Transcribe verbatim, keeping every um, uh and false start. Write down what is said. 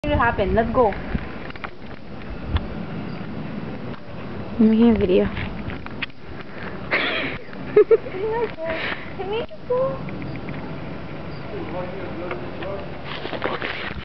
What will happen? Let's go. I'm making a video. Can we go?